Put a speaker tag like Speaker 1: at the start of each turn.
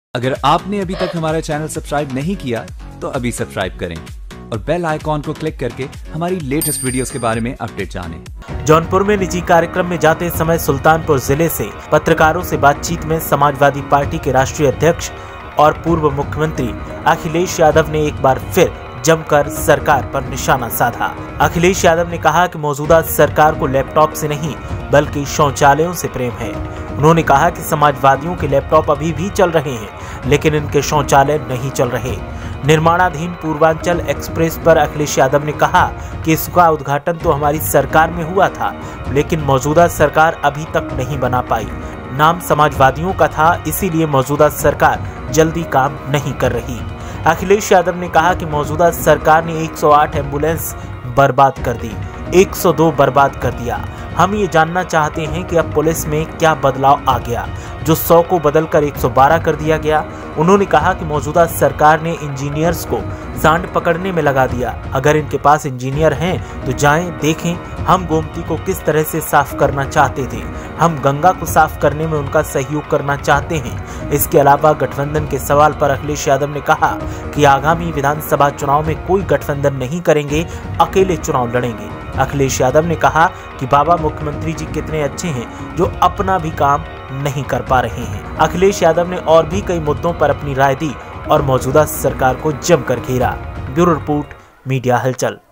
Speaker 1: अगर आपने अभी तक हमारा चैनल सब्सक्राइब नहीं किया तो अभी सब्सक्राइब करें और बेल आइकॉन को क्लिक करके हमारी लेटेस्ट वीडियोस के बारे में अपडेट जानें।
Speaker 2: जौनपुर में निजी कार्यक्रम में जाते समय सुल्तानपुर जिले से पत्रकारों से बातचीत में समाजवादी पार्टी के राष्ट्रीय अध्यक्ष और पूर्व मुख्यमंत्री अखिलेश यादव ने एक बार फिर जमकर सरकार पर निशाना साधा। अखिलेश यादव ने कहा कि मौजूदा सरकार को लैपटॉप से नहीं बल्कि शौचालयों से प्रेम है। उन्होंने कहा कि समाजवादियों के लैपटॉप अभी भी चल रहे हैं लेकिन इनके शौचालय नहीं चल रहे। निर्माणाधीन पूर्वांचल एक्सप्रेस पर अखिलेश यादव ने कहा कि इसका उद्घाटन तो हमारी सरकार में हुआ था लेकिन मौजूदा सरकार अभी तक नहीं बना पाई। नाम समाजवादियों का था, इसीलिए मौजूदा सरकार जल्दी काम नहीं कर रही। अखिलेश यादव ने कहा कि मौजूदा सरकार ने 108 एम्बुलेंस बर्बाद कर दी, 102 बर्बाद कर दिया। हम ये जानना चाहते हैं कि अब पुलिस में क्या बदलाव आ गया जो 100 को बदलकर 112 कर दिया गया। उन्होंने कहा कि मौजूदा सरकार ने इंजीनियर्स को सांड पकड़ने में लगा दिया। अगर इनके पास इंजीनियर हैं तो जाएं देखें। हम गोमती को किस तरह से साफ करना चाहते थे, हम गंगा को साफ करने में उनका सहयोग करना चाहते हैं। इसके अलावा गठबंधन के सवाल पर अखिलेश यादव ने कहा कि आगामी विधानसभा चुनाव में कोई गठबंधन नहीं करेंगे, अकेले चुनाव लड़ेंगे। अखिलेश यादव ने कहा कि बाबा मुख्यमंत्री जी कितने अच्छे हैं जो अपना भी काम नहीं कर पा रहे हैं। अखिलेश यादव ने और भी कई मुद्दों पर अपनी राय दी और मौजूदा सरकार को जमकर घेरा। ब्यूरो रिपोर्ट, मीडिया हलचल।